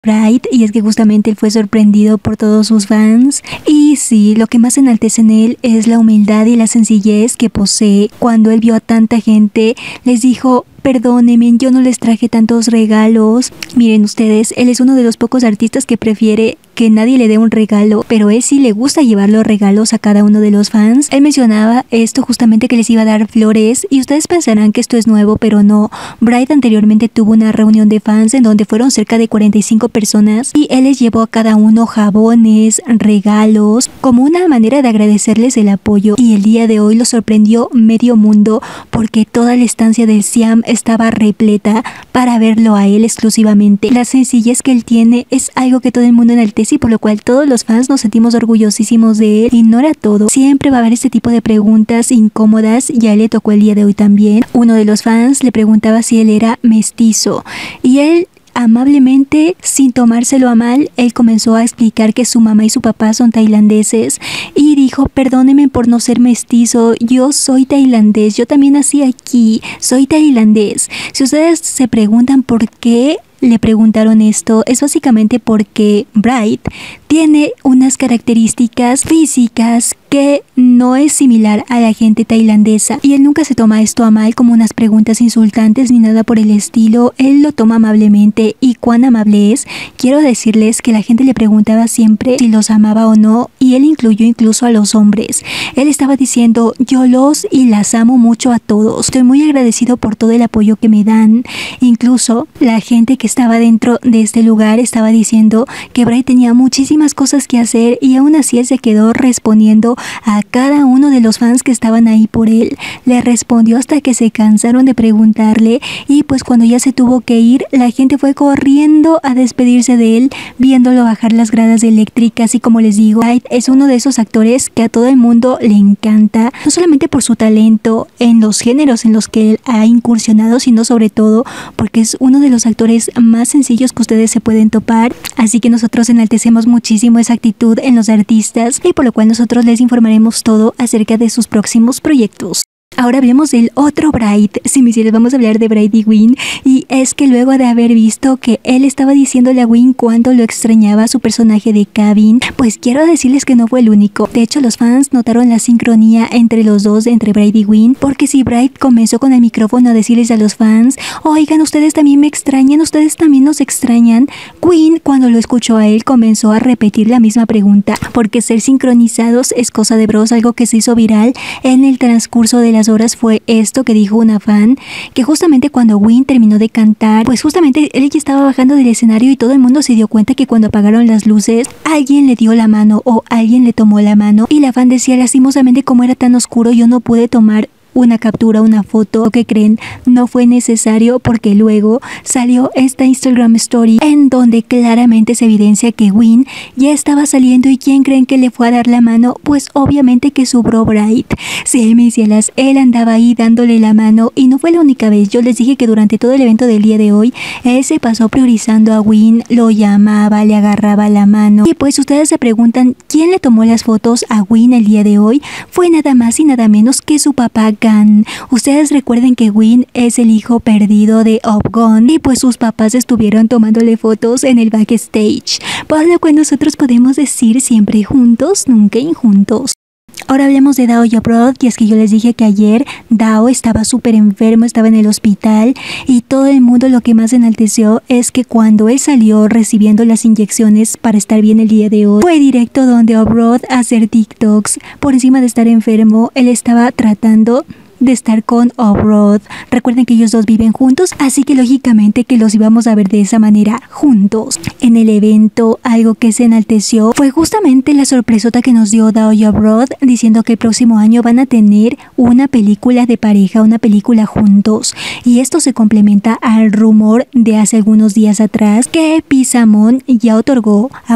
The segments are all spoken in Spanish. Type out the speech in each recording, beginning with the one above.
Bright, y es que justamente él fue sorprendido por todos sus fans. Y sí, lo que más enaltece en él es la humildad y la sencillez que posee. Cuando él vio a tanta gente, les dijo: perdónenme, yo no les traje tantos regalos. Miren ustedes, él es uno de los pocos artistas que prefiere que nadie le dé un regalo, pero él sí le gusta llevar los regalos a cada uno de los fans. Él mencionaba esto justamente, que les iba a dar flores, y ustedes pensarán que esto es nuevo, pero no. Bright anteriormente tuvo una reunión de fans en donde fueron cerca de 45 personas y él les llevó a cada uno jabones, regalos, como una manera de agradecerles el apoyo. Y el día de hoy lo sorprendió medio mundo porque toda la estancia del Siam estaba repleta para verlo a él exclusivamente. La sencillez que él tiene es algo que todo el mundo enaltece, y por lo cual todos los fans nos sentimos orgullosísimos de él. Ignora todo, siempre va a haber este tipo de preguntas incómodas, y a él le tocó el día de hoy también. Uno de los fans le preguntaba si él era mestizo, y él amablemente, sin tomárselo a mal, él comenzó a explicar que su mamá y su papá son tailandeses, y dijo: perdónenme por no ser mestizo, yo soy tailandés, yo también nací aquí, soy tailandés. Si ustedes se preguntan por qué le preguntaron esto, es básicamente porque Bright tiene unas características físicas que no es similar a la gente tailandesa, y él nunca se toma esto a mal como unas preguntas insultantes ni nada por el estilo. Él lo toma amablemente. ¿Y cuán amable es? Quiero decirles que la gente le preguntaba siempre si los amaba o no, y él incluyó incluso a los hombres. Él estaba diciendo: yo los y las amo mucho a todos, estoy muy agradecido por todo el apoyo que me dan. Incluso la gente que estaba dentro de este lugar estaba diciendo que Bright tenía muchísimas cosas que hacer, y aún así él se quedó respondiendo a cada uno de los fans que estaban ahí por él. Le respondió hasta que se cansaron de preguntarle, y pues cuando ya se tuvo que ir, la gente fue corriendo a despedirse de él, viéndolo bajar las gradas eléctricas. Y como les digo, Bright es uno de esos actores que a todo el mundo le encanta, no solamente por su talento en los géneros en los que él ha incursionado, sino sobre todo porque es uno de los actores más sencillos que ustedes se pueden topar. Así que nosotros enaltecemos muchísimo esa actitud en los artistas, y por lo cual nosotros les informaremos todo acerca de sus próximos proyectos. Ahora hablemos del otro Bright. Si me hicieras, vamos a hablar de Bright y Win. Y es que luego de haber visto que él estaba diciéndole a Win cuánto lo extrañaba su personaje de Kevin, pues quiero decirles que no fue el único. De hecho, los fans notaron la sincronía entre los dos, entre Bright y Win, porque si Bright comenzó con el micrófono a decirles a los fans: oigan, ustedes también me extrañan, ustedes también nos extrañan, Win, cuando lo escuchó a él, comenzó a repetir la misma pregunta, porque ser sincronizados es cosa de bros. Algo que se hizo viral en el transcurso de las horas fue esto que dijo una fan, que justamente cuando Win terminó de cantar, pues justamente él ya estaba bajando del escenario, y todo el mundo se dio cuenta que cuando apagaron las luces, alguien le dio la mano o alguien le tomó la mano, y la fan decía: lastimosamente, como era tan oscuro, yo no pude tomar una captura, una foto. ¿Qué creen? No fue necesario, porque luego salió esta Instagram Story en donde claramente se evidencia que Win ya estaba saliendo. ¿Y quién creen que le fue a dar la mano? Pues obviamente que su bro Bright. Sí, mis cielas, él andaba ahí dándole la mano, y no fue la única vez. Yo les dije que durante todo el evento del día de hoy, él se pasó priorizando a Win, lo llamaba, le agarraba la mano. Y pues ustedes se preguntan, ¿quién le tomó las fotos a Win el día de hoy? Fue nada más y nada menos que su papá Gan. Ustedes recuerden que Win es el hijo perdido de Obgon, y pues sus papás estuvieron tomándole fotos en el backstage, por lo cual nosotros podemos decir: siempre juntos, nunca injuntos. Ahora hablemos de Dao Yabroth, y es que yo les dije que ayer Dao estaba súper enfermo, estaba en el hospital, y todo el mundo lo que más enalteció es que cuando él salió recibiendo las inyecciones para estar bien el día de hoy, fue directo donde Yabroth a hacer TikToks. Por encima de estar enfermo, él estaba tratando de estar con Yabroth. Recuerden que ellos dos viven juntos, así que lógicamente que los íbamos a ver de esa manera juntos. En el evento, algo que se enalteció fue justamente la sorpresota que nos dio Dao Yabroth, diciendo que el próximo año van a tener una película de pareja, una película juntos. Y esto se complementa al rumor de hace algunos días atrás que Pisamon ya otorgó a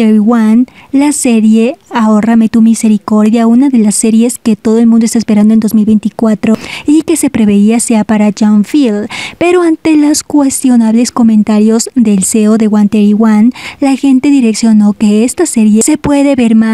131 la serie Ahórrame tu misericordia, una de las series que todo el mundo está esperando en 2024 y que se preveía sea para John Field. Pero ante los cuestionables comentarios del CEO de 131, la gente direccionó que esta serie se puede ver más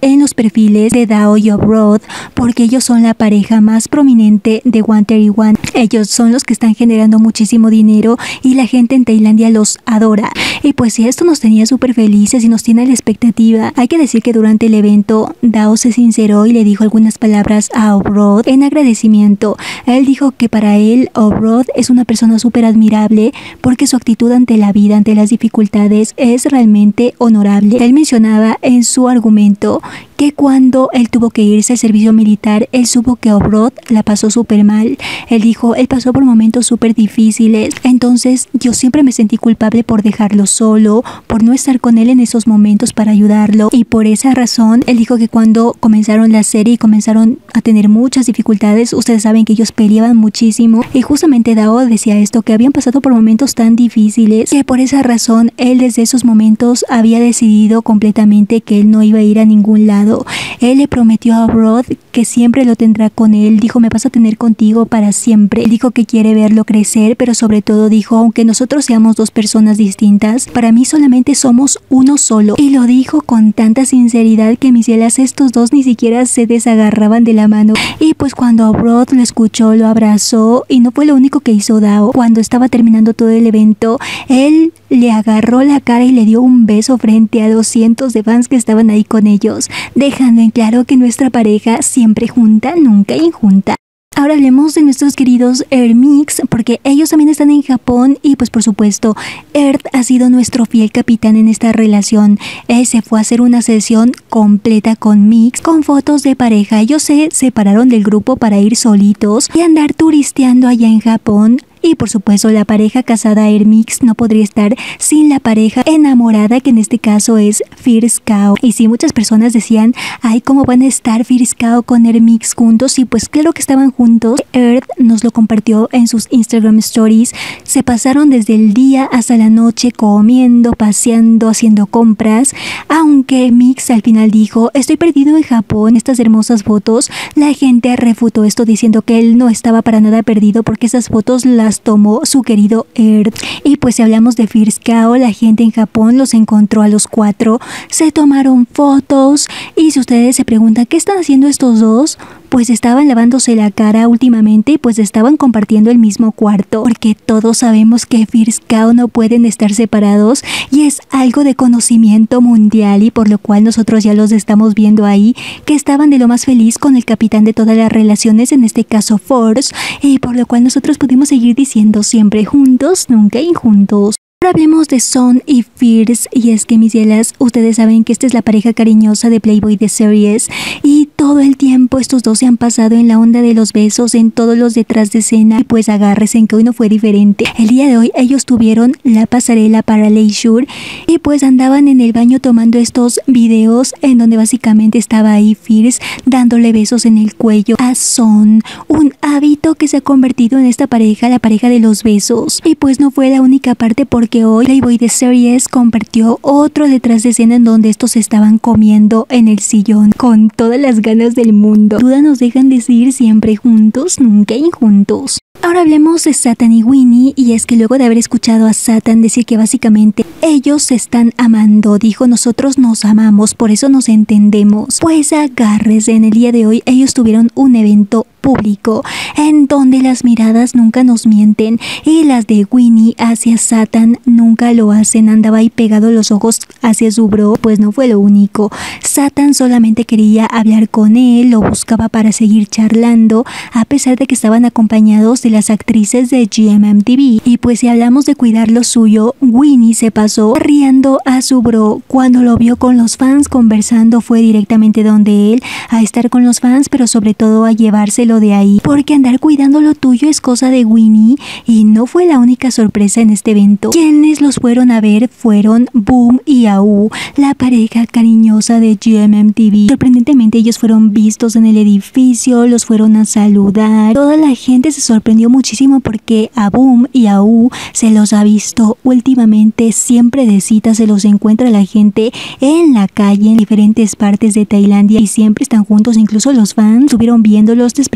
en los perfiles de Dao y Obrod porque ellos son la pareja más prominente de 131. Ellos son los que están generando muchísimo dinero y la gente en Tailandia los adora. Y pues si esto nos tenía súper felices y nos tiene a la expectativa, hay que decir que durante el evento Dao se sinceró y le dijo algunas palabras a Obrod en agradecimiento. Él dijo que para él Obrod es una persona súper admirable porque su actitud ante la vida, ante las dificultades, es realmente honorable. Él mencionaba en su argumento que cuando él tuvo que irse al servicio militar, él supo que Obrod la pasó súper mal. Él dijo, él pasó por momentos súper difíciles, entonces yo siempre me sentí culpable por dejarlo solo, por no estar con él en esos momentos para ayudarlo, y por esa razón, él dijo que cuando comenzaron la serie y comenzaron a tener muchas dificultades, ustedes saben que ellos peleaban muchísimo, y justamente Dao decía esto, que habían pasado por momentos tan difíciles, que por esa razón, él desde esos momentos había decidido completamente que él no iba a ir a ningún lado. Él le prometió a Obrod que siempre lo tendrá con él. Dijo, me vas a tener contigo para siempre. Él dijo que quiere verlo crecer, pero sobre todo dijo, aunque nosotros seamos dos personas distintas, para mí solamente somos uno solo. Y lo dijo con tanta sinceridad que mis cielas, estos dos ni siquiera se desagarraban de la mano. Y pues cuando Obrod lo escuchó, lo abrazó, y no fue lo único que hizo Dao. Cuando estaba terminando todo el evento, él le agarró la cara y le dio un beso frente a 200 de fans que estaban ahí con ellos, dejando en claro que nuestra pareja siempre junta, nunca injunta. Ahora hablemos de nuestros queridos Airmix, porque ellos también están en Japón y pues por supuesto Earth ha sido nuestro fiel capitán en esta relación. Él se fue a hacer una sesión completa con Mix, con fotos de pareja. Ellos se separaron del grupo para ir solitos y andar turisteando allá en Japón. Y por supuesto la pareja casada Airmix no podría estar sin la pareja enamorada, que en este caso es Fierce Cow. Y sí, muchas personas decían, ay, ¿cómo van a estar Fierce Cow con Airmix juntos? Y pues claro que estaban juntos. Earth nos lo compartió en sus Instagram Stories. Se pasaron desde el día hasta la noche comiendo, paseando, haciendo compras. Aunque Mix al final dijo, estoy perdido en Japón. Estas hermosas fotos, la gente refutó esto diciendo que él no estaba para nada perdido porque esas fotos las tomó su querido Earth. Y pues si hablamos de Fierce Cow, la gente en Japón los encontró a los 4, se tomaron fotos, y si ustedes se preguntan ¿qué están haciendo estos dos? Pues estaban lavándose la cara últimamente y pues estaban compartiendo el mismo cuarto, porque todos sabemos que Fierce Cow no pueden estar separados y es algo de conocimiento mundial, y por lo cual nosotros ya los estamos viendo ahí, que estaban de lo más feliz con el capitán de todas las relaciones, en este caso Force, y por lo cual nosotros pudimos seguir diciendo siempre juntos, nunca injuntos. Ahora hablemos de Son y Fierce, y es que mis cielas, ustedes saben que esta es la pareja cariñosa de Playboy de Series, y todo el tiempo estos dos se han pasado en la onda de los besos, en todos los detrás de escena, y pues agárrense en que hoy no fue diferente. El día de hoy ellos tuvieron la pasarela para Leisure y pues andaban en el baño tomando estos videos en donde básicamente estaba ahí Fierce dándole besos en el cuello a Son, un hábito que se ha convertido en esta pareja, la pareja de los besos. Y pues no fue la única parte, porque hoy Playboy de Series compartió otro detrás de escena en donde estos estaban comiendo en el sillón con todas las ganas del mundo. Duda nos dejan decir siempre juntos, nunca injuntos. Ahora hablemos de Satan y Winnie, y es que luego de haber escuchado a Satan decir que básicamente ellos se están amando, dijo, nosotros nos amamos, por eso nos entendemos. Pues agárrese, en el día de hoy ellos tuvieron un evento público en donde las miradas nunca nos mienten, y las de Winnie hacia Satan nunca lo hacen. Andaba ahí pegado los ojos hacia su bro, pues no fue lo único. Satan solamente quería hablar con él, lo buscaba para seguir charlando, a pesar de que estaban acompañados de las actrices de GMMTV. Y pues si hablamos de cuidar lo suyo, Winnie se pasó riendo a su bro. Cuando lo vio con los fans conversando, fue directamente donde él a estar con los fans, pero sobre todo a llevárselo de ahí, porque andar cuidando lo tuyo es cosa de Winnie. Y no fue la única sorpresa en este evento. Quienes los fueron a ver fueron Boom y Au, la pareja cariñosa de GMMTV. Sorprendentemente ellos fueron vistos en el edificio, los fueron a saludar. Toda la gente se sorprendió muchísimo porque a Boom y a U se los ha visto últimamente siempre de cita, se los encuentra la gente en la calle en diferentes partes de Tailandia y siempre están juntos. Incluso los fans estuvieron viéndolos, les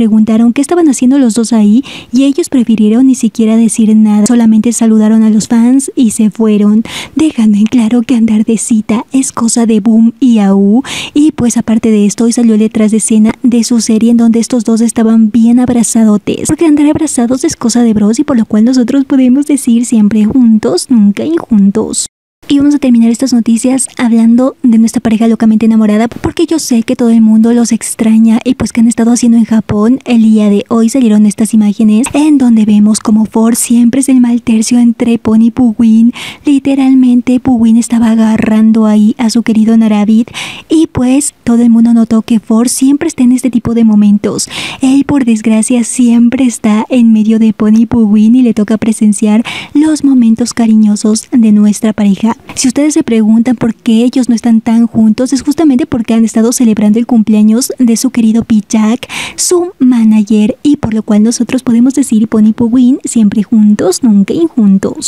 preguntaron qué estaban haciendo los dos ahí y ellos prefirieron ni siquiera decir nada, solamente saludaron a los fans y se fueron, dejando en claro que andar de cita es cosa de Boom y AU. Y pues aparte de esto, hoy salió detrás de escena de su serie en donde estos dos estaban bien abrazadotes, porque andar abrazados es cosa de bros y por lo cual nosotros podemos decir siempre juntos, nunca injuntos. Y vamos a terminar estas noticias hablando de nuestra pareja locamente enamorada, porque yo sé que todo el mundo los extraña y pues que han estado haciendo en Japón. El día de hoy salieron estas imágenes en donde vemos como Ford siempre es el mal tercio entre Pon y Puwin. Literalmente Puwin estaba agarrando ahí a su querido Naravid y pues todo el mundo notó que Ford siempre está en este tipo de momentos. Él por desgracia siempre está en medio de Pon y Puwin y le toca presenciar los momentos cariñosos de nuestra pareja. Si ustedes se preguntan por qué ellos no están tan juntos, es justamente porque han estado celebrando el cumpleaños de su querido P-Jack, su manager, y por lo cual nosotros podemos decir Pon y Puwin siempre juntos, nunca injuntos.